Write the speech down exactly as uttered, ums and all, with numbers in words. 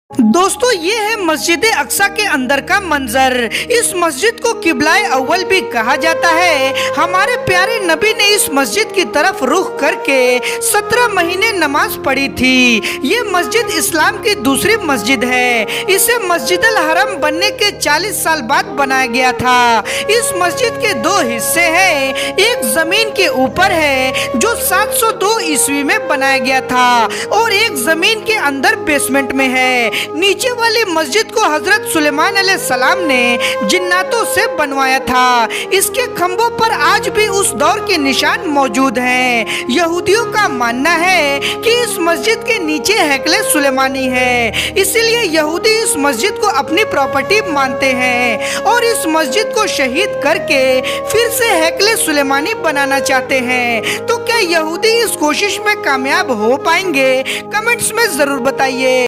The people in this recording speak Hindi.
दोस्तों ये है मस्जिद अक्सा के अंदर का मंजर। इस मस्जिद को किबलाए अव्वल भी कहा जाता है। हमारे प्यारे नबी ने इस मस्जिद की तरफ रुख करके सत्रह महीने नमाज पढ़ी थी। ये मस्जिद इस्लाम की दूसरी मस्जिद है। इसे मस्जिद अल हरम बनने के चालीस साल बाद बनाया गया था। इस मस्जिद के दो हिस्से हैं। एक जमीन के ऊपर है जो सात सौ दो ईस्वी में बनाया गया था और एक जमीन के अंदर बेसमेंट में है। नीचे वाली मस्जिद को हजरत सुलेमान अलैहिस्सलाम ने जिन्नातों से बनवाया था। इसके खंभों पर आज भी उस दौर के निशान मौजूद हैं। यहूदियों का मानना है कि इस मस्जिद के नीचे हैकले सुलेमानी है, इसीलिए यहूदी इस मस्जिद को अपनी प्रॉपर्टी मानते हैं और इस मस्जिद को शहीद करके फिर से हैकले सुलेमानी बनाना चाहते हैं। तो क्या यहूदी इस कोशिश में कामयाब हो पाएंगे? कमेंट्स में जरूर बताइए।